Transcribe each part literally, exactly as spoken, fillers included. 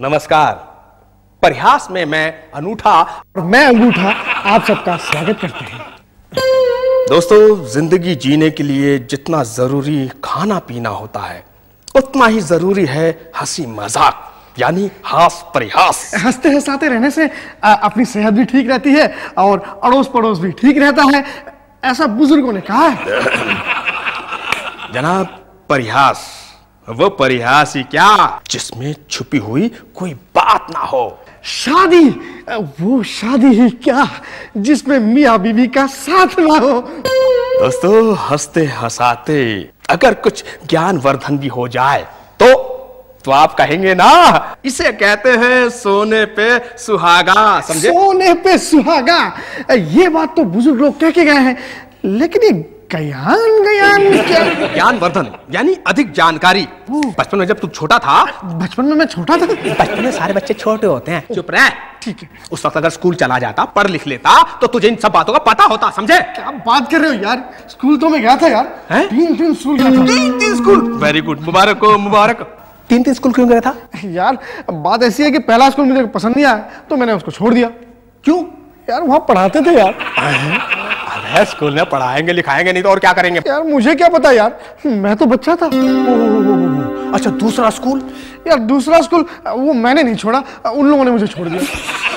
नमस्कार। परिहास में मैं अनूठा और मैं अंगूठा आप सबका स्वागत करते हैं। दोस्तों, जिंदगी जीने के लिए जितना जरूरी खाना पीना होता है उतना ही जरूरी है हंसी मजाक, यानी हास परिहास। हंसते हंसाते रहने से आ, अपनी सेहत भी ठीक रहती है और अड़ोस पड़ोस भी ठीक रहता है, ऐसा बुजुर्गों ने कहा है। जनाब, परिहास वो परिहास ही क्या जिसमें छुपी हुई कोई बात ना हो। शादी वो शादी ही क्या जिसमें मियाँ बीवी का साथ ना हो। दोस्तों, हंसते हंसाते अगर कुछ ज्ञानवर्धन भी हो जाए तो तो आप कहेंगे ना, इसे कहते हैं सोने पे सुहागा। समझे? सोने पे सुहागा, ये बात तो बुजुर्ग लोग कह के गए हैं, लेकिन ये ज्ञान ज्ञान क्या? ज्ञानवर्धन यानी अधिक जानकारी। बचपन में जब तू छोटा था, बचपन में मैं छोटा था, बचपन में सारे बच्चे छोटे होते हैं। चुप रह। ठीक है। उस वक्त अगर स्कूल चला जाता, पढ़ लिख लेता, तो तुझे इन सब बातों का पता होता। समझे? क्या बात कर रहे हो यार, स्कूल तो मैं गया था यार, तीन तीन स्कूल गया था। तीन तीन स्कूल? वेरी गुड, मुबारक हो मुबारक। तीन तीन स्कूल क्यों गया था? यार बात ऐसी है कि पहला स्कूल मुझे पसंद नहीं आया तो मैंने उसको छोड़ दिया। क्यों? यार वहाँ पढ़ाते थे यार। अरे स्कूल में पढ़ाएंगे लिखाएंगे नहीं तो और क्या करेंगे? यार मुझे क्या पता यार, मैं तो बच्चा था। अच्छा, दूसरा स्कूल? यार दूसरा स्कूल वो मैंने नहीं छोड़ा, उन लोगों ने मुझे छोड़ दिया।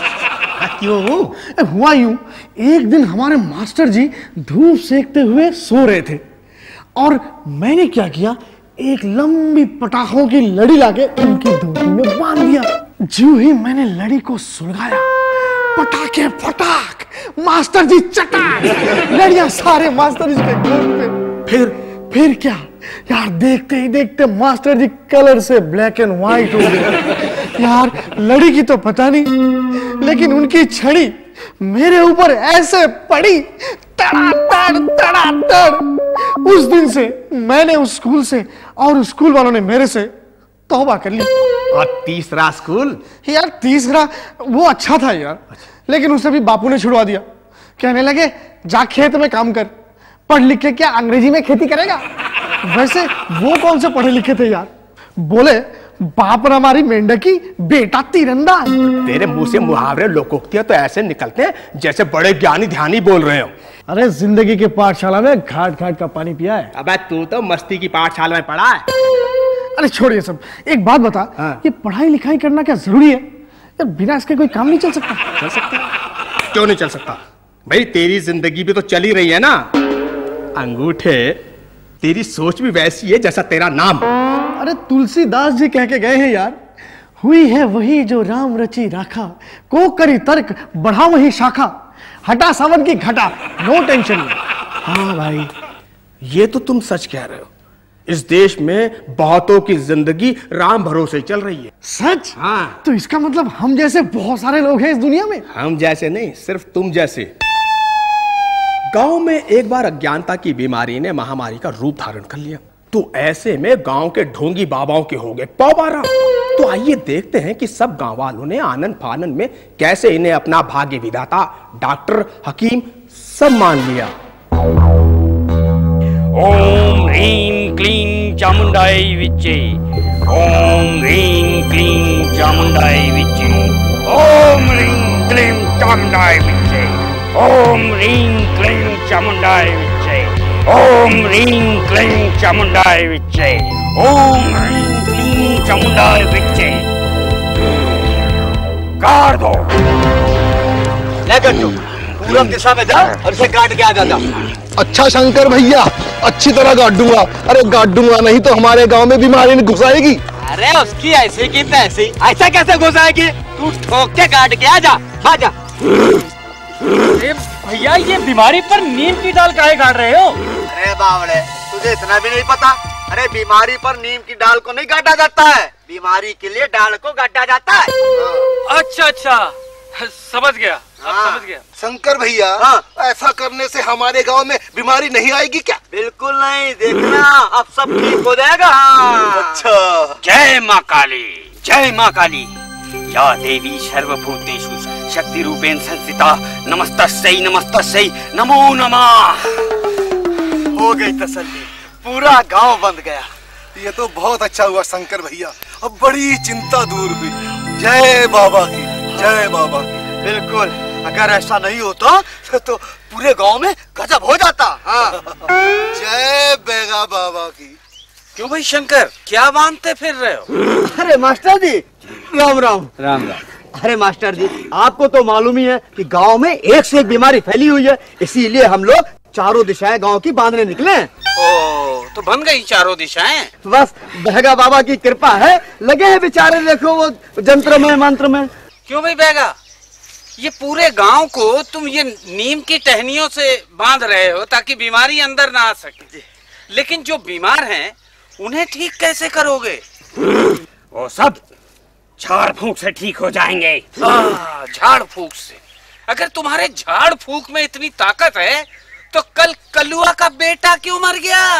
क्यों? हुआ यूं, एक दिन हमारे मास्टर जी धूप सेकते हुए सो रहे थे और मैंने क्या किया, एक लंबी पटाखों की लड़ी लाके उनकी धोती में बांध दिया। जो ही मैंने लड़ी को सुलगाया, पटाखे फटाक, मास्टर जी चटाक, लड़ियां सारे मास्टर जी के गोद पे। फिर फिर क्या यार, देखते ही देखते मास्टर जी कलर से ब्लैक एंड व्हाइट हो गए। यार लड़ी की तो पता नहीं, लेकिन उनकी छड़ी मेरे ऊपर ऐसे पड़ी, तड़ातड़ तड़ातड़। उस दिन से मैंने उस स्कूल से और उस स्कूल वालों ने मेरे से तौबा कर ली। और तीसरा स्कूल? यार तीसरा वो अच्छा था यार, लेकिन उसे भी बापू ने छुड़वा दिया। कहने लगे जा खेत में काम कर, पढ़ लिख के क्या अंग्रेजी में खेती करेगा। वैसे वो कौन से पढ़े लिखे थे यार, बोले बाप ने हमारी मेंढकी, बेटा तीरंदाज। तेरे मुंह से मुहावरे लोकोक्तियां तो ऐसे निकलते हैं जैसे बड़े ज्ञानी ध्यानी बोल रहे हो। अरे जिंदगी के पाठशाला में घाट घाट का पानी पिया है। अबे तू तो मस्ती की पाठशाला में पढ़ा है। अरे छोड़िए सब, एक बात बता, हाँ। ये पढ़ाई लिखाई करना क्या जरूरी है यार? बिना इसके कोई काम नहीं चल सकता। चल सकता? क्यों नहीं चल सकता भाई? तेरी जिंदगी भी तो चली रही है ना। अंगूठे, तेरी सोच भी वैसी है जैसा तेरा नाम। अरे तुलसीदास जी कह के गए हैं यार, हुई है वही जो राम रची राखा, को करी तर्क बढ़ा वही शाखा, हटा सावन की घटा, नो टेंशन। हाँ भाई, ये तो तुम सच कह रहे हो। इस देश में बहुतों की जिंदगी राम भरोसे चल रही है। सच? हाँ। तो इसका मतलब हम जैसे बहुत सारे लोग हैं इस दुनिया में। हम जैसे नहीं, सिर्फ तुम जैसे। गांव में एक बार अज्ञानता की बीमारी ने महामारी का रूप धारण कर लिया, तो ऐसे में गांव के ढोंगी बाबाओं के हो गए पौबारा। तो आइए देखते हैं कि सब गांव वालों ने आनंद फानन में कैसे इन्हें अपना भाग्य विधाता, डॉक्टर, हकीम सब मान लिया। ओम ह्रीं क्लीं चामुंडाई विच्चे, ओम ह्रीं क्लीं चामुंडाई विच्चे, ओम ह्रीं क्लीं चामुंडाई विच्चे, ओम ह्रीं क्लीं चामुंडाई विच्चे, ओम ह्रीं क्लीं चामुंडाई विच्चे, ओम ह्रीं क्लीं चामुंडाई विच्चे। काट दो। लेकर जो पूरब दिशा में जा और इसे काट के आ जाता। अच्छा शंकर भैया, अच्छी तरह गाड़ दूंगा। अरे गाड़ दूंगा नहीं तो हमारे गांव में बीमारी नहीं घुस आएगी। अरे उसकी ऐसी की तैसी, ऐसा कैसे घुस आएगी? तू ठोक के काट के आ जा, आ जा। भैया ये बीमारी पर नीम की डाल काहे काट रहे हो? अरे बावड़े, तुझे इतना भी नहीं पता? अरे बीमारी पर नीम की डाल को नहीं काटा जाता है, बीमारी के लिए डाल को काटा जाता है। अच्छा अच्छा, समझ गया, अब हाँ। समझ गया। शंकर भैया, हाँ। ऐसा करने से हमारे गांव में बीमारी नहीं आएगी क्या? बिल्कुल नहीं, देखना अब सब ठीक हो जाएगा। अच्छा। जय माँ काली, जय माँ काली, या देवी सर्वभूतेषु शक्ति रूपेण संस्थिता, नमस्तस्यै नमस्तस्यै नमो नमः। हो गई तसल्ली, पूरा गांव बंद गया। ये तो बहुत अच्छा हुआ शंकर भैया, अब बड़ी चिंता दूर हुई। जय बाबा की, जय बाबा की। बिल्कुल, अगर ऐसा नहीं होता तो पूरे गांव में गजब हो जाता। हाँ। जय बेगा बाबा की। क्यों भाई शंकर, क्या मानते फिर रहे हो? अरे मास्टर जी, राम राम। राम राम। अरे मास्टर जी, आपको तो मालूम ही है कि गांव में एक से एक बीमारी फैली हुई है, इसीलिए हम लोग चारों दिशाएं गांव की बांधने निकले। ओ, तो बन गई चारों दिशाएं। बस बहगा बाबा की कृपा है, लगे हैं बेचारे, देखो वो जंत्र में मंत्र में। क्यों भाई बेगा, ये पूरे गांव को तुम ये नीम की टहनियों से बांध रहे हो ताकि बीमारी अंदर ना आ सके, लेकिन जो बीमार हैं उन्हें ठीक कैसे करोगे? वो सब झाड़ फूंक से ठीक हो जाएंगे। झाड़ फूंक से? अगर तुम्हारे झाड़ फूंक में इतनी ताकत है तो कल कलुआ का बेटा क्यों मर गया?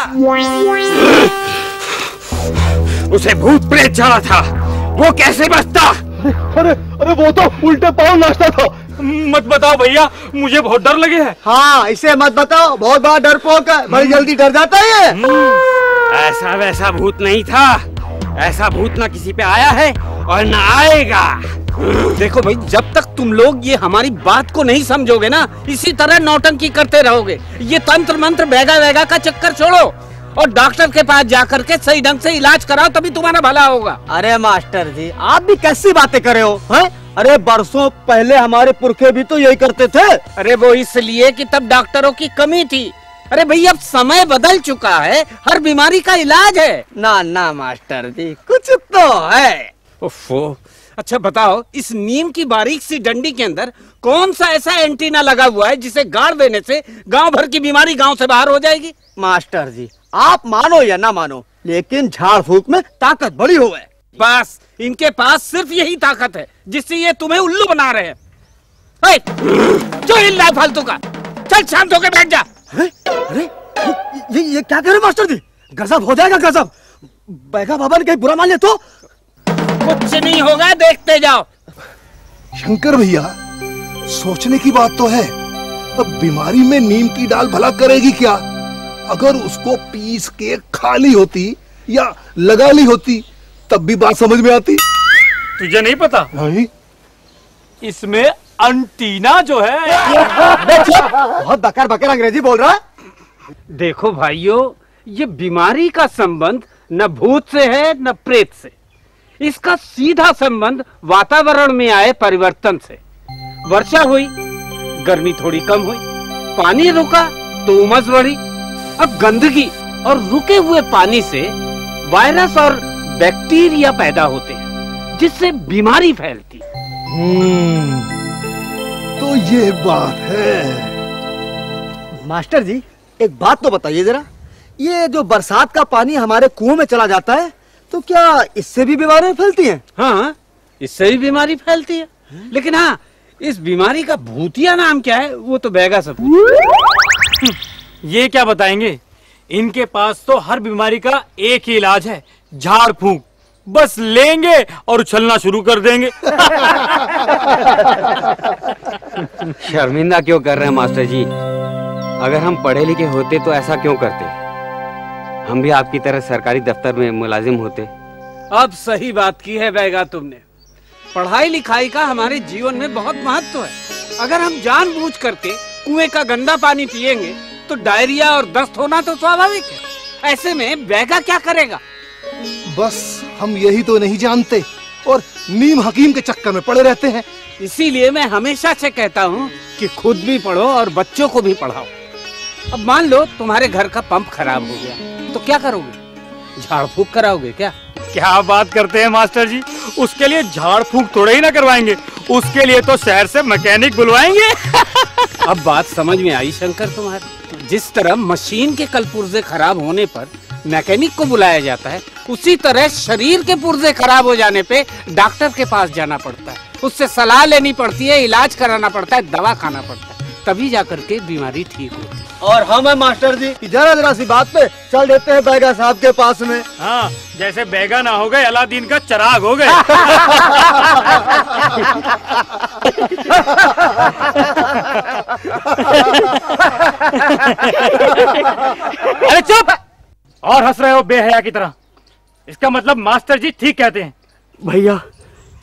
उसे भूत प्रेत चढ़ा था, वो कैसे बचता? अरे अरे वो तो उल्टे पांव नाचता था। मत बताओ भैया, मुझे बहुत डर लगे है। हाँ, इसे मत बताओ, बहुत बड़ा डरपोक है, बड़ी जल्दी डर जाता है ये। ऐसा वैसा भूत नहीं था, ऐसा भूत ना किसी पे आया है और ना आएगा। देखो भाई, जब तक तुम लोग ये हमारी बात को नहीं समझोगे ना, इसी तरह नौटंकी करते रहोगे। ये तंत्र मंत्र बैगा वैगा का चक्कर छोड़ो और डॉक्टर के पास जाकर के सही ढंग से इलाज कराओ, तभी तुम्हारा भला होगा। अरे मास्टर जी, आप भी कैसी बातें कर रहे हो? हैं? अरे बरसों पहले हमारे पुरखे भी तो यही करते थे। अरे वो इसलिए कि तब डॉक्टरों की कमी थी। अरे भाई, अब समय बदल चुका है, हर बीमारी का इलाज है। ना ना मास्टर जी, कुछ तो है। ओफो, अच्छा बताओ, इस नीम की बारीक सी डंडी के अंदर कौन सा ऐसा एंटीना लगा हुआ है जिसे गाड़ देने से गांव भर की बीमारी गांव से बाहर हो जाएगी? मास्टर जी, आप मानो या ना मानो, लेकिन झाड़ फूक में ताकत बड़ी हो है। बस इनके पास सिर्फ यही ताकत है जिससे ये तुम्हें उल्लू बना रहे हैं। जो हिल रहा है फालतू का, चल शांत होकर बैठ जा। है? अरे ये ये क्या कर रहे मास्टर जी? गजब हो जाएगा गजब। बैगा बाबा ने कहीं बुरा मान लिया तो? कुछ नहीं होगा, देखते जाओ। शंकर भैया, सोचने की बात तो है, अब बीमारी में नीम की डाल भला करेगी क्या? अगर उसको पीस के खा ली होती या लगा ली होती तब भी बात समझ में आती। तुझे नहीं पता? नहीं। इसमें एंटीना जो है। बहुत बकर बकर अंग्रेजी बोल रहा है। देखो भाइयों, ये बीमारी का संबंध न भूत से है न प्रेत से, इसका सीधा संबंध वातावरण में आए परिवर्तन से। वर्षा हुई, गर्मी थोड़ी कम हुई, पानी रुका तो उमस बढ़ी। अब गंदगी और रुके हुए पानी से वायरस और बैक्टीरिया पैदा होते हैं जिससे बीमारी फैलती। हम्म, तो ये बात है। मास्टर जी, एक बात तो बताइए जरा, ये जो बरसात का पानी हमारे कुओं में चला जाता है तो क्या इससे भी बीमारियां फैलती हैं? हाँ, इससे भी बीमारी फैलती है, लेकिन हाँ, इस बीमारी का भूतिया नाम क्या है वो तो बैगा सब। ये क्या बताएंगे? इनके पास तो हर बीमारी का एक ही इलाज है, झाड़ फूंक। बस लेंगे और उछलना शुरू कर देंगे। शर्मिंदा क्यों कर रहे हैं मास्टर जी? अगर हम पढ़े लिखे होते तो ऐसा क्यों करते? हम भी आपकी तरह सरकारी दफ्तर में मुलाजिम होते। अब सही बात की है बैगा तुमने। पढ़ाई लिखाई का हमारे जीवन में बहुत महत्व है। अगर हम जानबूझ करके कुएं का गंदा पानी पिएंगे तो डायरिया और दस्त होना तो स्वाभाविक है। ऐसे में बैगा क्या करेगा? बस हम यही तो नहीं जानते और नीम हकीम के चक्कर में पड़े रहते हैं। इसीलिए मैं हमेशा से कहता हूँ कि खुद भी पढ़ो और बच्चों को भी पढ़ाओ। अब मान लो तुम्हारे घर का पंप खराब हो गया तो क्या करोगे? झाड़ फूंक कराओगे क्या? क्या बात करते हैं मास्टर जी, उसके लिए झाड़ फूंक थोड़ा ही ना करवाएंगे, उसके लिए तो शहर से मैकेनिक बुलवाएंगे। अब बात समझ में आई शंकर तुम्हारी। जिस तरह मशीन के कल पुर्जे खराब होने पर मैकेनिक को बुलाया जाता है, उसी तरह शरीर के पुर्जे खराब हो जाने पे डॉक्टर के पास जाना पड़ता है, उससे सलाह लेनी पड़ती है, इलाज कराना पड़ता है, दवा खाना पड़ता है, तभी जाकर के बीमारी ठीक होती है। और हम है मास्टर जी कि जरा जरा सी बात पे चल देते हैं बैगा साहब के पास में। हाँ, जैसे बैगा ना हो गए अलादीन का चिराग हो गए। अरे चुप! और हंस रहे हो बेहया की तरह। इसका मतलब मास्टर जी ठीक कहते हैं। भैया,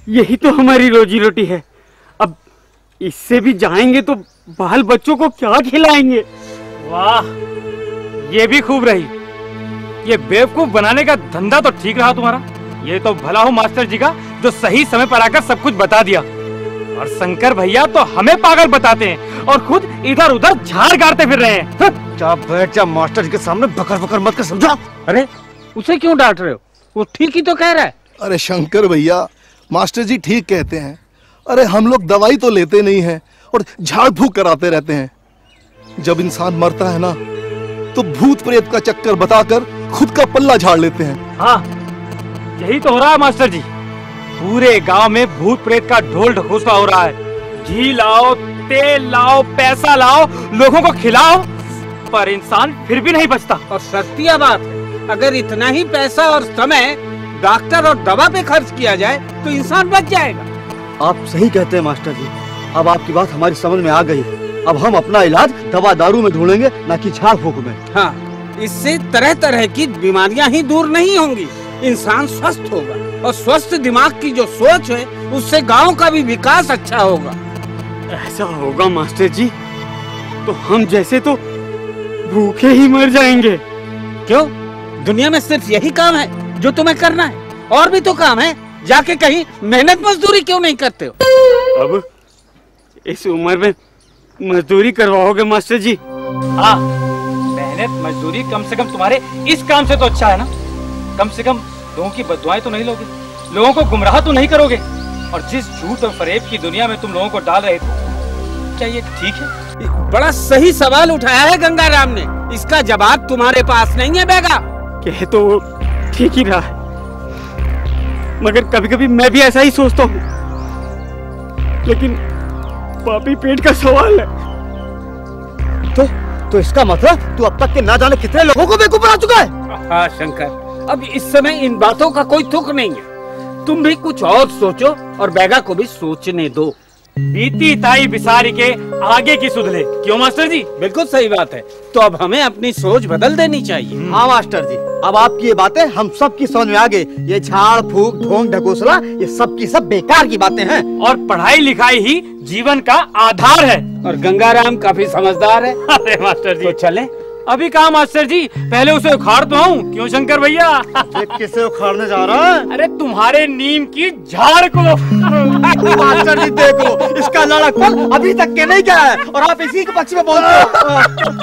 यही तो हमारी रोजी रोटी है। अब इससे भी जाएंगे तो बाल बच्चों को क्या खिलाएंगे? वाह, ये भी खूब रही। ये बेवकूफ बनाने का धंधा तो ठीक रहा तुम्हारा। ये तो भला हो मास्टर जी का जो सही समय पर आकर सब कुछ बता दिया। और शंकर भैया तो हमें पागल बताते हैं और खुद इधर उधर झाड़ गाड़ते फिर रहे हैं। जा बैठ जा, मास्टर जी के सामने बकर बकर मत कर, समझा? अरे उसे क्यों डांट रहे हो? वो ठीक ही तो कह रहा है। अरे शंकर भैया, मास्टर जी ठीक कहते हैं। अरे हम लोग दवाई तो लेते नहीं हैं और झाड़ फूक कराते रहते हैं। जब इंसान मरता है ना तो भूत प्रेत का चक्कर बताकर खुद का पल्ला झाड़ लेते हैं। हाँ, यही तो हो रहा है मास्टर जी। पूरे गांव में भूत प्रेत का ढोल ढकोसला हो रहा है। घी लाओ, तेल लाओ, पैसा लाओ, लोगों को खिलाओ, पर इंसान फिर भी नहीं बचता। और सस्तिया बात है, अगर इतना ही पैसा और समय डॉक्टर और दवा पे खर्च किया जाए तो इंसान बच जाएगा। आप सही कहते हैं मास्टर जी। अब आपकी बात हमारी समझ में आ गई। अब हम अपना इलाज दवा दारू में ढूंढेंगे, ना कि झाड़ फूक में। हाँ, इससे तरह तरह की बीमारियां ही दूर नहीं होंगी, इंसान स्वस्थ होगा। और स्वस्थ दिमाग की जो सोच है उससे गांव का भी विकास अच्छा होगा। ऐसा होगा मास्टर जी तो हम जैसे तो भूखे ही मर जाएंगे। क्यों? दुनिया में सिर्फ यही काम है जो तुम्हें करना है? और भी तो काम है, जाके कहीं मेहनत मजदूरी क्यों नहीं करते हो? अब इस उम्र में मजदूरी करवाओगे मास्टर जी? हाँ, मेहनत मजदूरी कम से कम तुम्हारे इस काम से तो अच्छा है ना। कम से कम लोगों की बददुआएं तो नहीं लोगे, लोगों को गुमराह तो नहीं करोगे। और जिस झूठ और फरेब की दुनिया में तुम लोगों को डाल रहे थे, क्या ये ठीक है? बड़ा सही सवाल उठाया है गंगाराम ने। इसका जवाब तुम्हारे पास नहीं है बेगा। कह तो ठीक ही रहा है, मगर कभी कभी मैं भी ऐसा ही सोचता हूँ। लेकिन पापी पेट का सवाल है। तो तो इसका मतलब तू अब तक के ना जाने कितने लोगों को बेवकूफ बना चुका है। हाँ शंकर, अब इस समय इन बातों का कोई तुक नहीं है। तुम भी कुछ और सोचो और बैगा को भी सोचने दो। बीती ताई बिसारी के आगे की सुधले। क्यों मास्टर जी? बिल्कुल सही बात है। तो अब हमें अपनी सोच बदल देनी चाहिए। हाँ मास्टर जी, अब आपकी ये बातें हम सब की समझ में आ गई। ये झाड़ फूक ढोंग ढकोसला ये सब की सब बेकार की बातें हैं। और पढ़ाई लिखाई ही जीवन का आधार है। और गंगाराम काफी समझदार है। अरे मास्टर जी, तो चले? अभी कहा मास्टर जी, पहले उसे उखाड़ तो आऊं। क्यों शंकर भैया? किसे उखाड़ने जा रहा है? अरे तुम्हारे नीम की झाड़ को। मास्टर जी देख लो, इसका लड़कपन अभी तक के नहीं गया है और आप इसी के पक्ष में बोलते हो।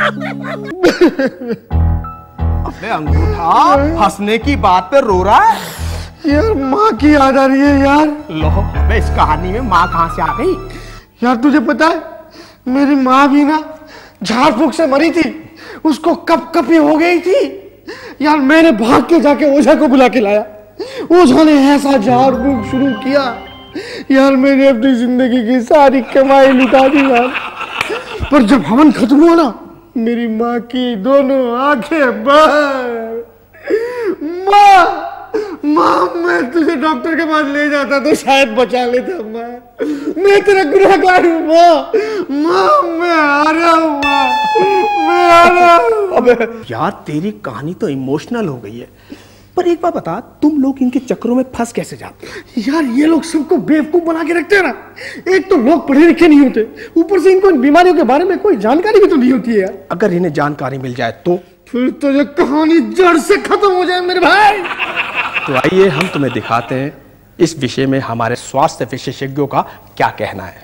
अबे अंगूठा, हंसने की बात पे रो रहा है? यार माँ की याद आ रही है यार। लो, अबे इस कहानी में माँ कहाँ से आ गई? यार तुझे पता है, मेरी माँ भी ना झाड़ फूक से मरी थी। उसको कप कपी हो गई थी यार। मैंने भाग के जाके ओझा को बुला के लाया। ओझा ने ऐसा झाड़ फूक शुरू किया यार, मैंने अपनी जिंदगी की सारी कमाई लुटा दी यार। पर जब हवन खत्म हुआ ना, मेरी माँ की दोनों आंखें बाहर। माँ माँ, मैं तुझे डॉक्टर के पास ले जाता तो शायद बचा लेता। माँ, मैं तेरा गुनहगार हूँ। माँ माँ, मैं आ रहा हूँ। माँ, मैं आ रहा हूँ। अबे यार, तेरी कहानी तो इमोशनल हो गई है। पर एक बात बता, तुम लोग इनके चक्करों में फंस कैसे जाते हो? यार ये लोग सबको बेवकूफ बना के रखते हैं ना। एक तो लोग पढ़े लिखे नहीं होते, ऊपर से इनको इन बीमारियों के बारे में कोई जानकारी भी तो नहीं होती है यार। अगर इन्हें जानकारी मिल जाए तो फिर तो ये कहानी जड़ से खत्म हो जाए मेरे भाई। तो आइए हम तुम्हें दिखाते हैं इस विषय में हमारे स्वास्थ्य विशेषज्ञों का क्या कहना है।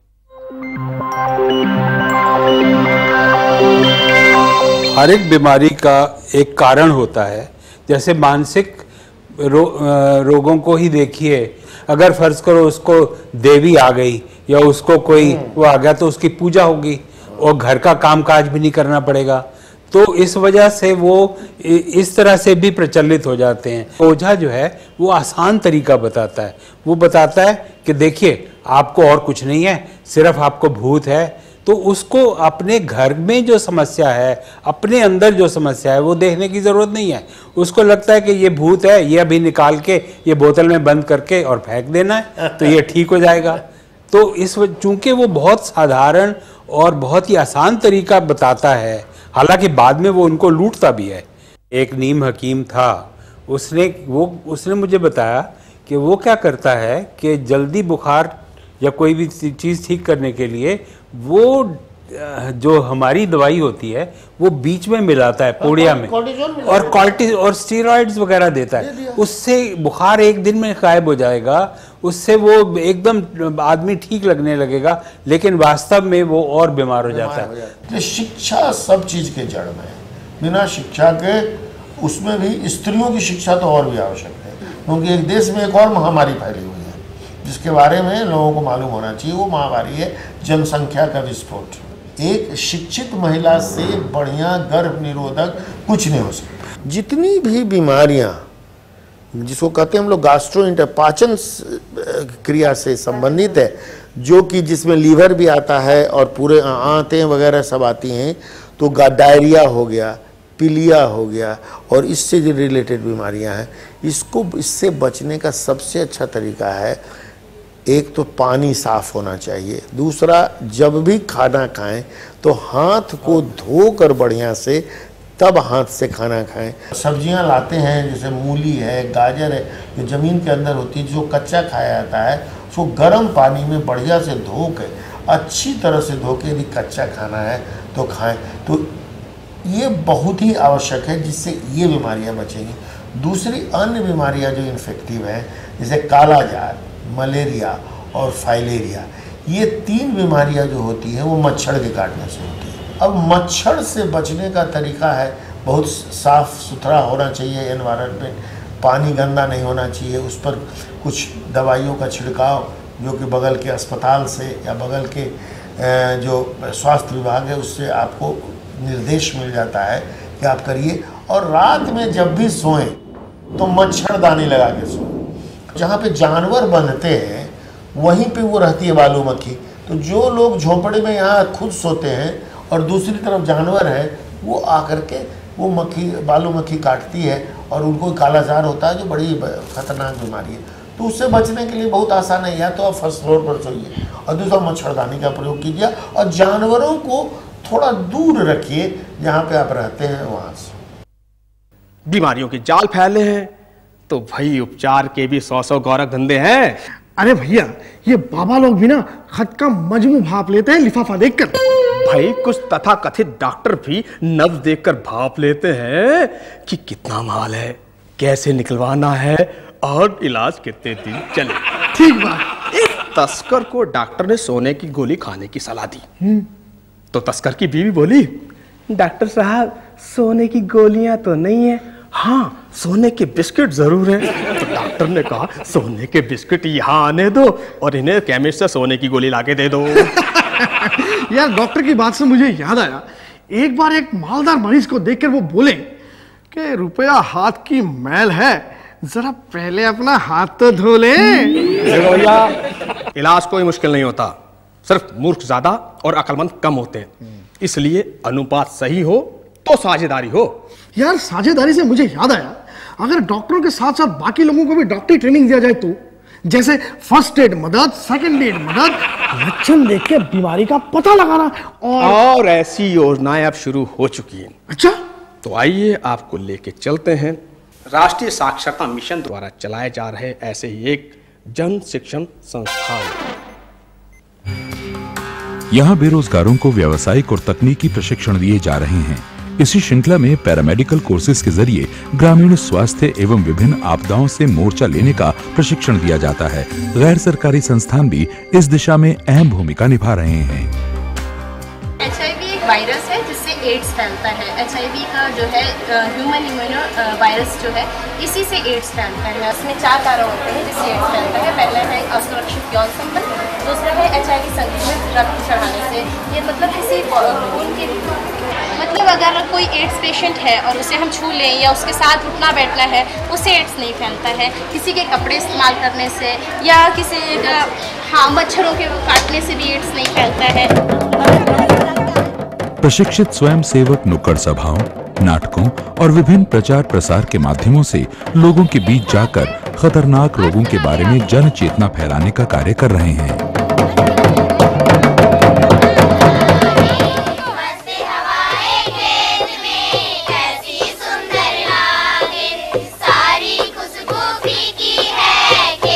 हर एक बीमारी का एक कारण होता है। जैसे मानसिक रो, रोगों को ही देखिए, अगर फर्ज करो उसको देवी आ गई या उसको कोई वो आ गया तो उसकी पूजा होगी और घर का कामकाज भी नहीं करना पड़ेगा। तो इस वजह से वो इस तरह से भी प्रचलित हो जाते हैं। ओझा जो है वो आसान तरीका बताता है। वो बताता है कि देखिए आपको और कुछ नहीं है, सिर्फ आपको भूत है। तो उसको अपने घर में जो समस्या है, अपने अंदर जो समस्या है वो देखने की ज़रूरत नहीं है। उसको लगता है कि ये भूत है, ये अभी निकाल के ये बोतल में बंद करके और फेंक देना है तो ये ठीक हो जाएगा। तो इस चूंकि वो बहुत साधारण और बहुत ही आसान तरीका बताता है, हालांकि बाद में वो उनको लूटता भी है। एक नीम हकीम था, उसने वो उसने मुझे बताया कि वो क्या करता है कि जल्दी बुखार या कोई भी चीज़ ठीक करने के लिए वो जो हमारी दवाई होती है वो बीच में मिलाता है पोड़िया में, और कॉर्टिस और स्टीरॉइड्स वगैरह देता है। उससे बुखार एक दिन में गायब हो जाएगा, उससे वो एकदम आदमी ठीक लगने लगेगा, लेकिन वास्तव में वो और बीमार हो जाता है। तो शिक्षा सब चीज के जड़ में है। बिना शिक्षा के, उसमें भी स्त्रियों की शिक्षा तो और भी आवश्यक है, क्योंकि एक देश में एक और महामारी फैली हुई है जिसके बारे में लोगों को मालूम होना चाहिए। वो महामारी है जनसंख्या का विस्फोट। एक शिक्षित महिला से बढ़िया गर्भ निरोधक कुछ नहीं हो सकता। जितनी भी बीमारियां जिसको कहते हैं हम लोग गैस्ट्रोइंटर, पाचन क्रिया से संबंधित है, जो कि जिसमें लीवर भी आता है और पूरे आंतें वगैरह सब आती हैं, तो डायरिया हो गया, पीलिया हो गया और इससे जो रिलेटेड बीमारियां हैं, इसको इससे बचने का सबसे अच्छा तरीका है, एक तो पानी साफ होना चाहिए, दूसरा जब भी खाना खाएं तो हाथ को धोकर बढ़िया से तब हाथ से खाना खाएं। सब्जियां लाते हैं जैसे मूली है, गाजर है, जो ज़मीन के अंदर होती है, जो कच्चा खाया जाता है, उसको गर्म पानी में बढ़िया से धो के, अच्छी तरह से धो के, यदि कच्चा खाना है तो खाएं। तो ये बहुत ही आवश्यक है, जिससे ये बीमारियां बचेंगी। दूसरी अन्य बीमारियां जो इन्फेक्टिव हैं, जैसे काला जार, मलेरिया और फाइलेरिया, ये तीन बीमारियां जो होती हैं वो मच्छर के काटने से होती है। अब मच्छर से बचने का तरीका है, बहुत साफ सुथरा होना चाहिए एनवायरनमेंट, पानी गंदा नहीं होना चाहिए, उस पर कुछ दवाइयों का छिड़काव जो कि बगल के अस्पताल से या बगल के जो स्वास्थ्य विभाग है उससे आपको निर्देश मिल जाता है कि आप करिए। और रात में जब भी सोएं तो मच्छरदानी लगा के सोएं। जहाँ पे जानवर बंधते हैं वहीं पे वो रहती है बालू मक्खी। तो जो लोग झोपड़े में यहाँ खुद सोते हैं और दूसरी तरफ जानवर है, वो आकर के वो मक्खी, बालू मक्खी काटती है और उनको कालाजार होता है, जो बड़ी खतरनाक बीमारी है। तो उससे बचने के लिए बहुत आसान है, या तो आप फर्स्ट फ्लोर पर सोइए और दूसरा मच्छरदानी का प्रयोग कीजिए और जानवरों को थोड़ा दूर रखिए जहाँ पे आप रहते हैं वहाँ से। बीमारियों के जाल फैले हैं तो भाई उपचार के भी सौ सौ गौरव धंधे हैं। अरे भैया, ये बाबा लोग भी ना खत का मजमू भाप लेते हैं लिफाफा देखकर। भाई कुछ तथाकथित डॉक्टर भी नब्ज देखकर भाप लेते हैं कि कितना माल है, कैसे निकलवाना है और इलाज कितने दिन चले। ठीक बात। एक तस्कर को डॉक्टर ने सोने की गोली खाने की सलाह दी, तो तस्कर की बीवी बोली, डॉक्टर साहब सोने की गोलियां तो नहीं है, हाँ सोने के बिस्किट जरूर है। तो डॉक्टर ने कहा, सोने के बिस्किट यहाँ आने दो और इन्हें केमिस्ट से सोने की गोली लाके दे दो। यार डॉक्टर की बात से मुझे याद आया, एक बार एक मालदार मरीज को देखकर वो बोले कि रुपया हाथ की मैल है, जरा पहले अपना हाथ तो धो ले। देखो भैया, इलाज कोई मुश्किल नहीं होता, सिर्फ मूर्ख ज्यादा और अक्लमंद कम होते हैं। इसलिए अनुपात सही हो तो साझेदारी हो। यार साझेदारी से मुझे याद आया, अगर डॉक्टरों के साथ साथ बाकी लोगों को भी डॉक्टरी ट्रेनिंग दिया जाए तो, जैसे फर्स्ट एड मदद, सेकंड एड मदद, लक्षण देख के बीमारी का पता लगाना, और और ऐसी योजनाएं अब शुरू हो चुकी हैं। अच्छा, तो आइए आपको लेके चलते हैं राष्ट्रीय साक्षरता मिशन द्वारा चलाए जा रहे ऐसे ही एक जन शिक्षण संस्थान। यहाँ बेरोजगारों को व्यावसायिक और तकनीकी प्रशिक्षण दिए जा रहे हैं। इसी श्रृंखला में पैरामेडिकल कोर्सेज के जरिए ग्रामीण स्वास्थ्य एवं विभिन्न आपदाओं से मोर्चा लेने का प्रशिक्षण दिया जाता है। गैर सरकारी संस्थान भी इस दिशा में अहम भूमिका निभा रहे हैं। एच आई वी एक वायरस है जिससे एड्स फैलता है। एच आई वी का जो है ह्यूमन इम्यूनो वायरस जो है, इसी से एड्स फैलता है। इसमें चार कारण होते हैं जिससे एड्स फैलता है। पहला है असुरक्षित यौन संबंध, दूसरा है एच आई वी संक्रमित रक्त चढ़ाने से। ये मतलब किसी खून के मतलब अगर कोई एड्स पेशेंट है और उसे हम छू लें या उसके साथ उठना बैठना है, उससे एड्स नहीं फैलता है। किसी के कपड़े इस्तेमाल करने से या किसी हाँ मच्छरों के काटने से भी एड्स नहीं फैलता है। प्रशिक्षित स्वयं सेवक नुक्कड़ सभाओं, नाटकों और विभिन्न प्रचार प्रसार के माध्यमों से लोगों के बीच जाकर खतरनाक रोगों के बारे में जन चेतना फैलाने का कार्य कर रहे हैं। सारी खुशबू फीकी है।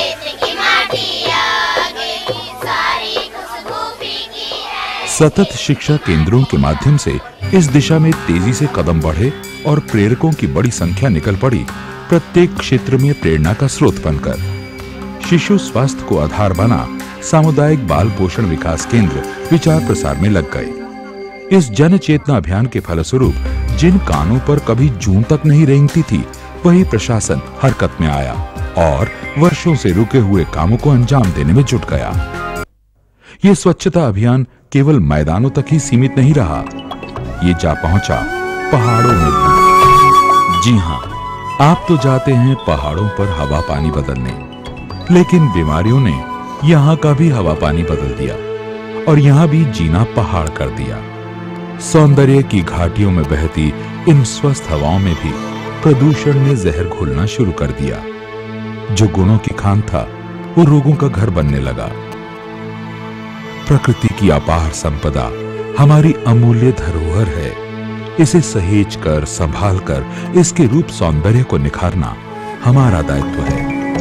सतत शिक्षा केंद्रों के माध्यम से इस दिशा में तेजी से कदम बढ़े और प्रेरकों की बड़ी संख्या निकल पड़ी, प्रत्येक क्षेत्र में प्रेरणा का स्रोत बनकर। शिशु स्वास्थ्य को आधार बना सामुदायिक बाल पोषण विकास केंद्र विचार प्रसार में लग गए। इस जन चेतना अभियान के फलस्वरूप जिन कानों पर कभी जून तक नहीं रेंगती थी, वही प्रशासन हरकत में आया और वर्षों से रुके हुए कामों को अंजाम देने में जुट गया। ये स्वच्छता अभियान केवल मैदानों तक ही सीमित नहीं रहा, ये जा पहुंचा पहाड़ों में भी। जी हां, आप तो जाते हैं पहाड़ों पर हवा पानी बदलने, लेकिन बीमारियों ने यहाँ का भी हवा पानी बदल दिया और यहाँ भी जीना पहाड़ कर दिया। सौंदर्य की घाटियों में बहती इन स्वस्थ हवाओं में भी प्रदूषण ने जहर घोलना शुरू कर दिया। जो गुणों की खान था, वो रोगों का घर बनने लगा। प्रकृति की अपार संपदा हमारी अमूल्य धरोहर है। इसे सहेज कर, संभाल कर इसके रूप सौंदर्य को निखारना हमारा दायित्व है।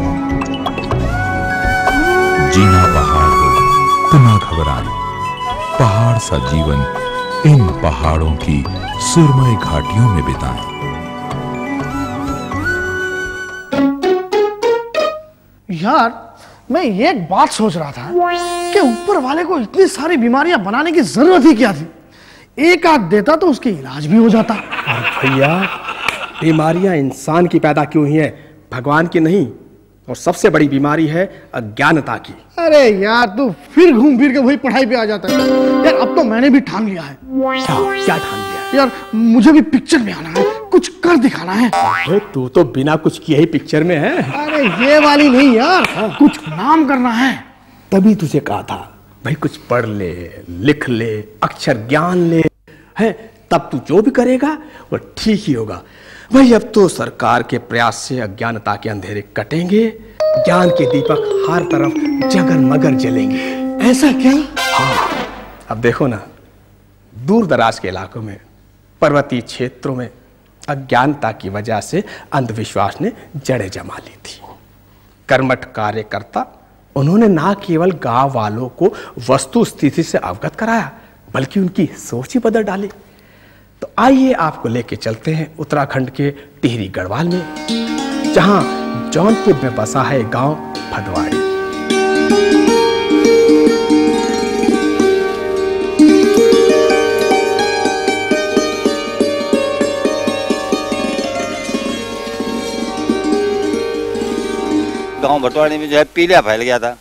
जीना पहाड़ हो तो ना घबराएं, पहाड़ सा जीवन इन पहाड़ों की सुरमई घाटियों में बिताएं। यार, मैं एक बात सोच रहा था कि ऊपर वाले को इतनी सारी बीमारियां बनाने की जरूरत ही क्या थी? एक आध देता तो उसके इलाज भी हो जाता। भैया, बीमारियां इंसान की पैदा क्यों हुई हैं, भगवान की नहीं। और सबसे बड़ी बीमारी है अज्ञानता की। अरे यार, तू फिर घूम फिर के वही पढ़ाई पे आ जाता है। यार, अब तो मैंने भी ठान लिया है। क्या क्या ठान लिया? यार, मुझे भी पिक्चर में आना है, कुछ कर दिखाना है। अरे तू तो बिना कुछ किए ही पिक्चर में है। अरे ये वाली नहीं यार, कुछ नाम करना है। तभी तुझे कहा था भाई, कुछ पढ़ ले, लिख ले, अक्षर ज्ञान ले, है तब तू जो भी करेगा वो ठीक ही होगा। भाई, अब तो सरकार के प्रयास से अज्ञानता के अंधेरे कटेंगे, ज्ञान के दीपक हर तरफ जगर मगर जलेंगे। ऐसा क्या? हाँ, अब देखो ना, दूर दराज के इलाकों में, पर्वतीय क्षेत्रों में अज्ञानता की वजह से अंधविश्वास ने जड़ें जमा ली थी। कर्मठ कार्यकर्ता, उन्होंने ना केवल गांव वालों को वस्तु स्थिति से अवगत कराया, बल्कि उनकी सोच ही बदल डाली। तो आइए आपको लेके चलते हैं उत्तराखंड के टिहरी गढ़वाल में, जहां जौनपुर में बसा है गांव भदवाड़ी। गांव भटवाड़ी में जो है पीलिया फैल गया था।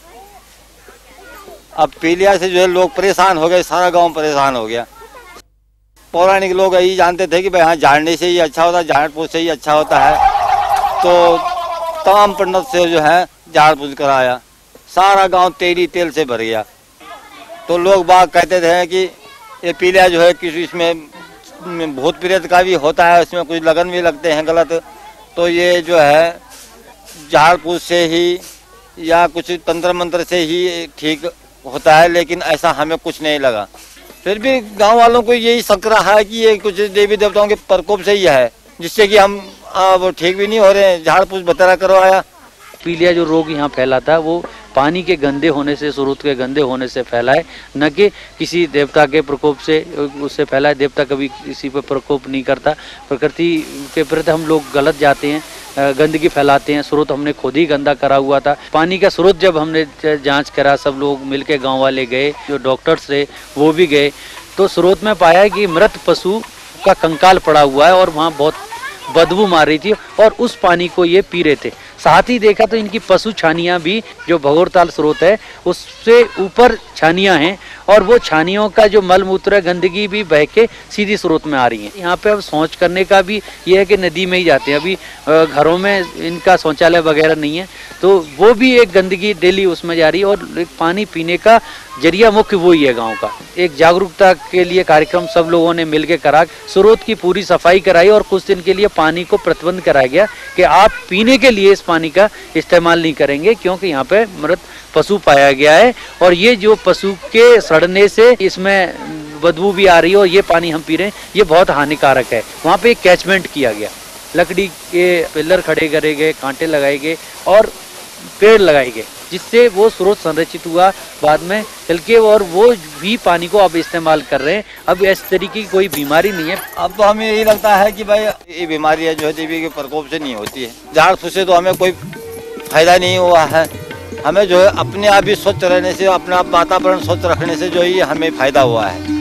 अब पीलिया से जो है लोग परेशान हो गए, सारा गांव परेशान हो गया। पौराणिक लोग यही जानते थे कि भाई हाँ, झाड़ने से ही अच्छा होता है, झाड़ फूस से ही अच्छा होता है। तो तमाम पंडित से जो है झाड़ फूस कराया, सारा गांव तेली तेल से भर गया। तो लोग बाग कहते थे कि ये पीलिया जो है किसी इसमें भूत प्रेत का भी होता है, इसमें कुछ लगन भी लगते हैं गलत। तो ये जो है झाड़ फूस से ही या कुछ तंत्र मंत्र से ही ठीक होता है, लेकिन ऐसा हमें कुछ नहीं लगा। फिर भी गांव वालों को यही शक रहा है कि ये कुछ देवी देवताओं के प्रकोप से ही है, जिससे कि हम आ, वो ठीक भी नहीं हो रहे हैं। झाड़ फूस बतरा करवाया। पीलिया जो रोग यहाँ फैला था वो पानी के गंदे होने से, स्रोत के गंदे होने से फैला है, न कि किसी देवता के प्रकोप से उससे फैला है। देवता कभी किसी पर प्रकोप नहीं करता। प्रकृति के प्रति हम लोग गलत जाते हैं, गंदगी फैलाते हैं। स्रोत हमने खुद ही गंदा करा हुआ था। पानी का स्रोत जब हमने जांच करा, सब लोग मिलके गांव वाले गए, जो डॉक्टर्स थे वो भी गए, तो स्रोत में पाया कि मृत पशु का कंकाल पड़ा हुआ है और वहाँ बहुत बदबू मार रही थी और उस पानी को ये पी रहे थे। साथ ही देखा तो इनकी पशु छानियाँ भी, जो भगोरताल स्रोत है उससे ऊपर छानियाँ हैं और वो छानियों का जो मल मूत्र गंदगी भी बह के सीधी स्रोत में आ रही है। यहाँ पे अब शौच करने का भी ये है कि नदी में ही जाते हैं। अभी घरों में इनका शौचालय वगैरह नहीं है, तो वो भी एक गंदगी डेली उसमें जा रही है और एक पानी पीने का जरिया मुख्य वो ही है गाँव का। एक जागरूकता के लिए कार्यक्रम सब लोगों ने मिलकर करा, स्रोत की पूरी सफाई कराई और कुछ दिन के लिए पानी को प्रतिबंध कराया गया कि आप पीने के लिए इस पानी का इस्तेमाल नहीं करेंगे, क्योंकि यहाँ पे मृत पशु पाया गया है और ये जो पशु के सड़ने से इसमें बदबू भी आ रही है और ये पानी हम पी रहे हैं, ये बहुत हानिकारक है। वहाँ पे एक कैचमेंट किया गया, लकड़ी के पिलर खड़े करे गए, कांटे लगाए गए और पेड़ लगाए गए, जिससे वो स्रोत संरक्षित हुआ बाद में चल के, और वो भी पानी को अब इस्तेमाल कर रहे हैं। अब इस तरीके की कोई बीमारी नहीं है। अब तो हमें यही लगता है कि भाई ये बीमारी है जो है देवी के प्रकोप से नहीं होती है। झाड़ फूस से तो हमें कोई फायदा नहीं हुआ है। हमें जो है अपने आप ही स्वच्छ रहने से, अपना वातावरण स्वच्छ रखने से जो है हमें फायदा हुआ है।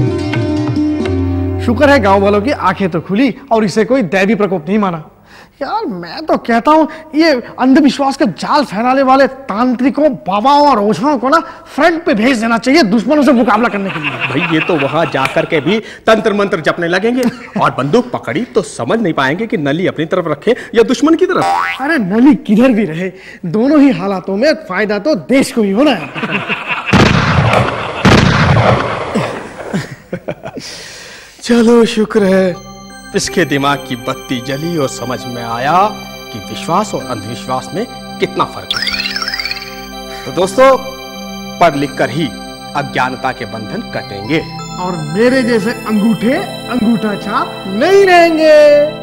शुक्र है गांव वालों की आंखें तो खुली और इसे कोई दैवी प्रकोप नहीं माना। यार मैं तो कहता हूँ ये अंधविश्वास का जाल फैलाने वाले तांत्रिकों, बाबाओं और ओझाओं को ना फ्रंट पे भेज देना चाहिए दुश्मनों से मुकाबला करने के लिए। भाई ये तो वहां जाकर के भी तंत्र मंत्र जपने लगेंगे और बंदूक पकड़ी तो समझ नहीं पाएंगे कि नली अपनी तरफ रखे या दुश्मन की तरफ। अरे नली किधर भी रहे, दोनों ही हालातों में फायदा तो देश को ही होना है। चलो शुक्र है इसके दिमाग की बत्ती जली और समझ में आया कि विश्वास और अंधविश्वास में कितना फर्क है। तो दोस्तों पढ़ लिख कर ही अज्ञानता के बंधन कटेंगे और मेरे जैसे अंगूठे अंगूठा छाप नहीं रहेंगे।